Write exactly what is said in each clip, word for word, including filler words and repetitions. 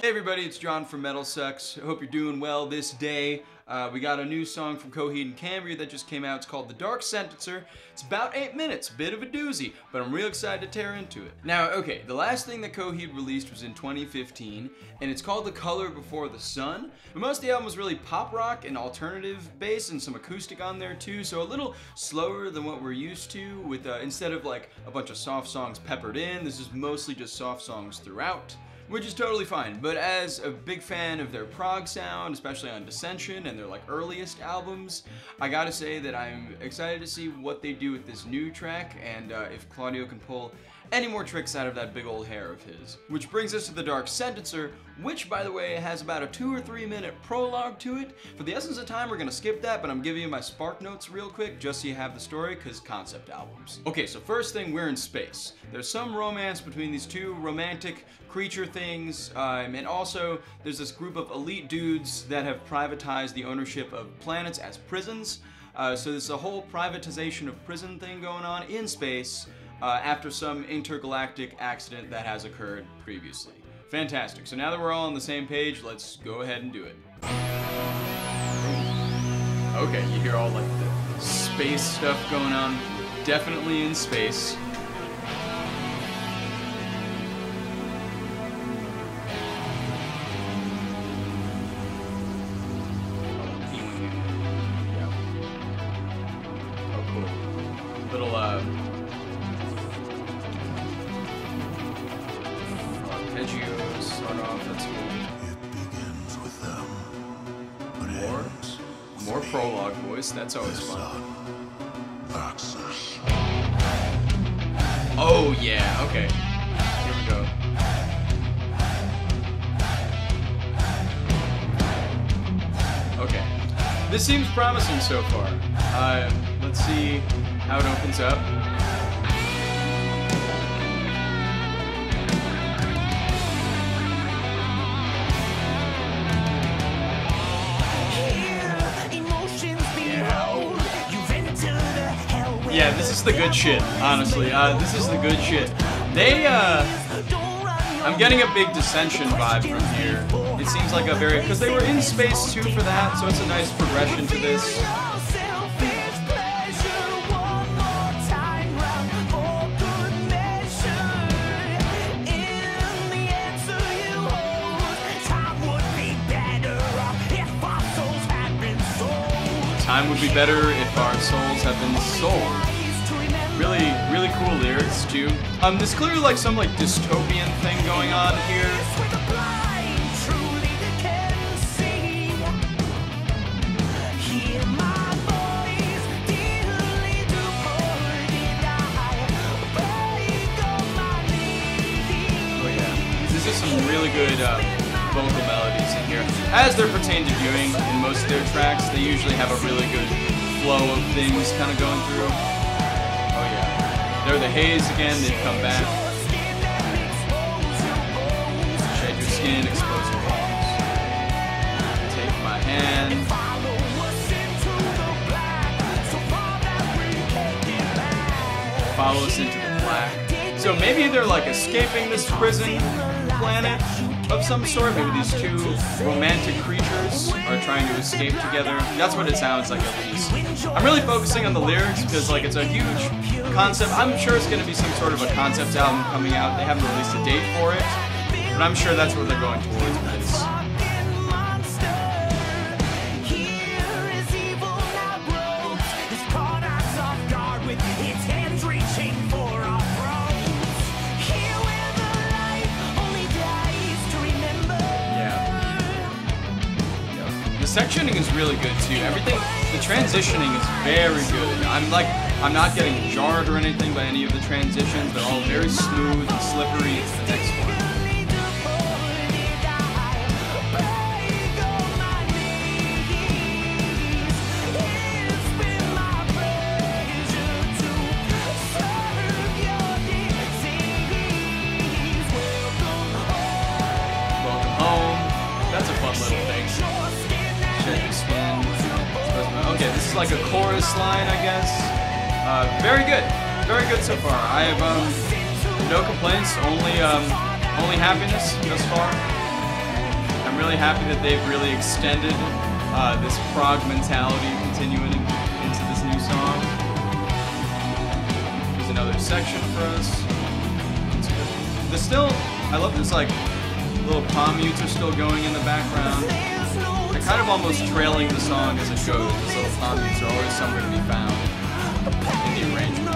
Hey everybody, it's John from Metal Sucks. I hope you're doing well this day. Uh, we got a new song from Coheed and Cambria that just came out. It's called The Dark Sentencer. It's about eight minutes, bit of a doozy, but I'm real excited to tear into it. Now, okay, the last thing that Coheed released was in twenty fifteen, and it's called The Color Before the Sun. But most of the album was really pop rock and alternative bass and some acoustic on there too, so a little slower than what we're used to, with uh, instead of like a bunch of soft songs peppered in, this is mostly just soft songs throughout. Which is totally fine, but as a big fan of their prog sound, especially on Dissension and their like earliest albums, I gotta say that I'm excited to see what they do with this new track, and uh, if Claudio can pull any more tricks out of that big old hair of his. Which brings us to The Dark Sentencer, which, by the way, has about a two or three minute prologue to it. For the essence of time, we're gonna skip that, but I'm giving you my spark notes real quick, just so you have the story, because concept albums. Okay, so first thing, we're in space. There's some romance between these two romantic creature things, um, and also there's this group of elite dudes that have privatized the ownership of planets as prisons. Uh, so there's a whole privatization of prison thing going on in space, Uh, after some intergalactic accident that has occurred previously. Fantastic. So now that we're all on the same page, let's go ahead and do it. Okay, you hear all like the space stuff going on. Definitely in space. Oh, cool. Little, uh... arpeggios start off, that's cool. It begins with them, but More, ends with more me. prologue voice, that's always The fun. sun. Access. Oh yeah, okay. Here we go. Okay. This seems promising so far. Uh, let's see how it opens up. Yeah, this is the good shit, honestly. Uh, this is the good shit. They, uh... I'm getting a big Dissension vibe from here. It seems like a very... Because they were in space, too, for that, so it's a nice progression to this. Time would be better if our souls had been sold. Really, really cool lyrics too. Um, there's clearly like some like dystopian thing going on here. Oh yeah, this is some really good uh, vocal melodies in here. As they're pertain to doing in most of their tracks, they usually have a really good flow of things kind of going through. Oh yeah. They're the Haze again, they've come back. Shed your skin, expose your bones. Take my hand. Follow us into the black. So maybe they're like escaping this prison planet of some sort. Maybe these two romantic creatures are trying to escape together. That's what it sounds like, at least. I'm really focusing on the lyrics because like it's a huge concept. I'm sure it's going to be some sort of a concept album coming out. They haven't released a date for it, but I'm sure that's what they're going towards with this. The sectioning is really good too. Everything, the transitioning is very good. I'm like, I'm not getting jarred or anything by any of the transitions. They're all very smooth and slippery into the next one. Welcome home. That's a fun little thing. Skin. Okay, this is like a chorus line, I guess. Uh, very good, very good so far. I have um, no complaints, only um, only happiness thus far. I'm really happy that they've really extended uh, this prog mentality continuing into this new song. Here's another section for us. The still, I love this like little palm mutes are still going in the background. They're kind of almost trailing the song as it goes. These little palm mutes are always somewhere to be found in the arrangement.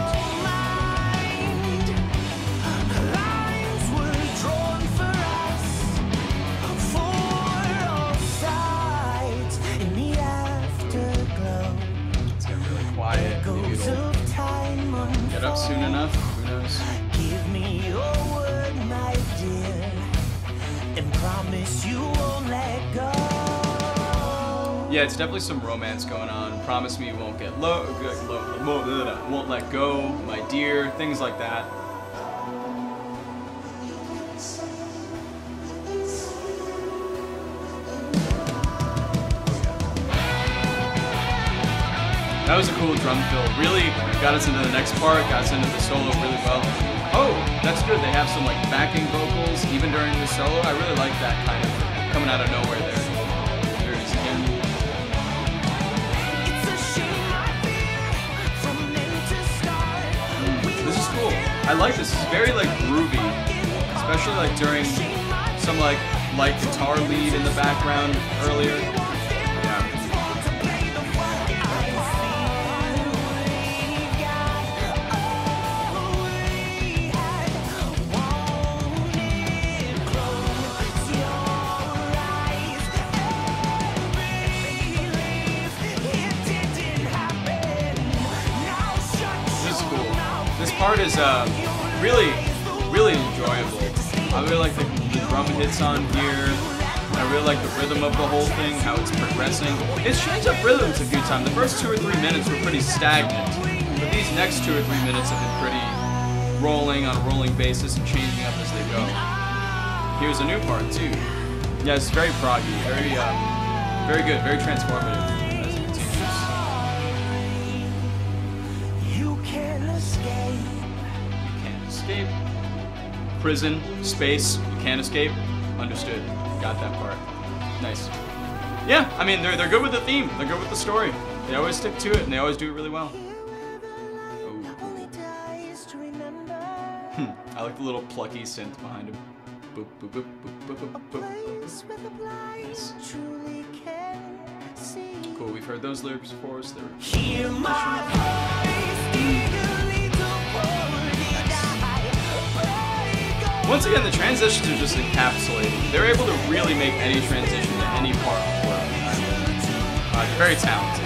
It's getting really quiet. Maybe it'll get up soon enough. Who knows? Give me your word, my dear, and promise you won't let go. Yeah, it's definitely some romance going on. Promise me you won't get low, low, won't let go, my dear, things like that. That was a cool drum fill. Really got us into the next part, got us into the solo really well. Oh, that's good. They have some like backing vocals even during the solo. I really like that kind of coming out of nowhere there. There it is again. This is cool. I like this. It's very like groovy, especially like during some like light guitar lead in the background earlier. This part is uh, really, really enjoyable. I really like the, the drum hits on here. I really like the rhythm of the whole thing, how it's progressing. It's changed up rhythms a few times. The first two or three minutes were pretty stagnant, but these next two or three minutes have been pretty rolling on a rolling basis and changing up as they go. Here's a new part too. Yeah, it's very proggy, very, um, very good, very transformative. Escape. Prison, space, you can't escape. Understood. Got that part. Nice. Yeah, I mean, they're, they're good with the theme. They're good with the story. They always stick to it, and they always do it really well. Hmm. I like the little plucky synth behind him. Boop, boop, boop, boop, boop, boop, boop. Nice. Cool, we've heard those lyrics before, so they're... Hear my Once again, the transitions are just encapsulated. They're able to really make any transition to any part work. Uh, they're very talented.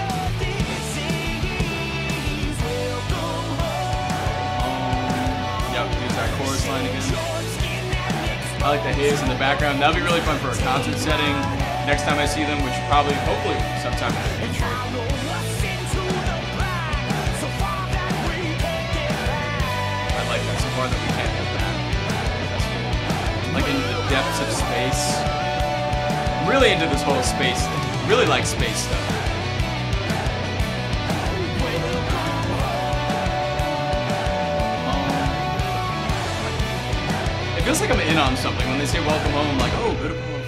Yep, here's that chorus line again. I like the haze in the background. That'll be really fun for a concert setting. Next time I see them, which probably, hopefully, sometime in the future. I like that so far that we can't get back. Like into the depths of space. I'm really into this whole space thing. Really like space stuff. It feels like I'm in on something when they say welcome home. I'm like, oh, good Apollo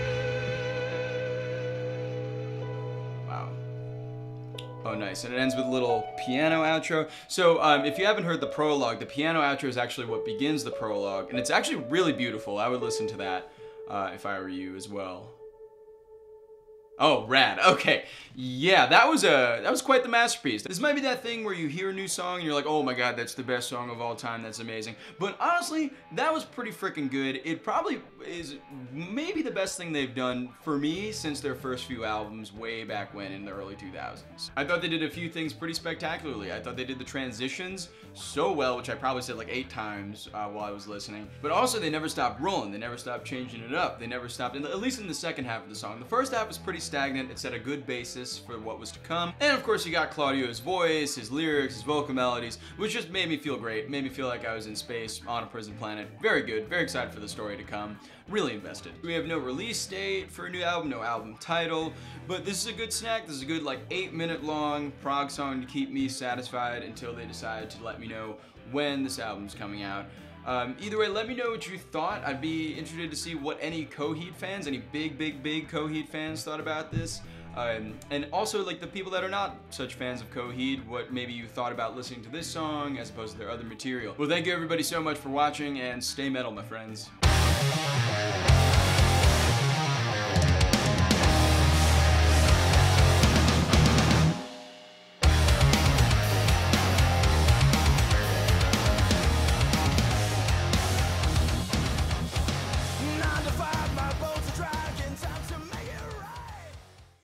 four. Wow. Oh, nice. And it ends with a little piano outro. So um, if you haven't heard the prologue, the piano outro is actually what begins the prologue. And it's actually really beautiful. I would listen to that uh, if I were you as well. Oh, rad. Okay. Yeah, that was a that was quite the masterpiece. This might be that thing where you hear a new song and you're like, oh my god, that's the best song of all time, that's amazing. But honestly, that was pretty freaking good. It probably is maybe the best thing they've done for me since their first few albums way back when in the early two thousands. I thought they did a few things pretty spectacularly. I thought they did the transitions so well, which I probably said like eight times uh, while I was listening. But also they never stopped rolling. They never stopped changing it up. They never stopped, at least in the second half of the song. The first half was pretty stagnant. It set a good basis for what was to come. And of course you got Claudio's voice, his lyrics, his vocal melodies, which just made me feel great. Made me feel like I was in space on a prison planet. Very good. Very excited for the story to come. really invested. We have no release date for a new album, no album title, but this is a good snack. This is a good like eight minute long prog song to keep me satisfied until they decide to let me know when this album's coming out. Um, either way, let me know what you thought. I'd be interested to see what any Coheed fans, any big, big, big Coheed fans thought about this. Um, and also, like, the people that are not such fans of Coheed, what maybe you thought about listening to this song as opposed to their other material. Well, thank you everybody so much for watching, and stay metal, my friends.